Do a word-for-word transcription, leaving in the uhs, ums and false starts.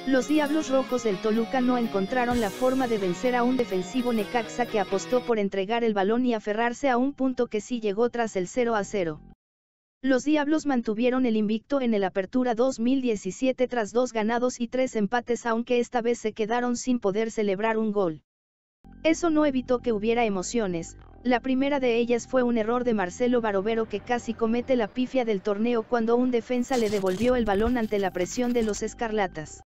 Los Diablos Rojos del Toluca no encontraron la forma de vencer a un defensivo Necaxa que apostó por entregar el balón y aferrarse a un punto que sí llegó tras el cero a cero. Los Diablos mantuvieron el invicto en el Apertura dos mil diecisiete tras dos ganados y tres empates, aunque esta vez se quedaron sin poder celebrar un gol. Eso no evitó que hubiera emociones. La primera de ellas fue un error de Marcelo Barovero, que casi comete la pifia del torneo cuando un defensa le devolvió el balón ante la presión de los escarlatas.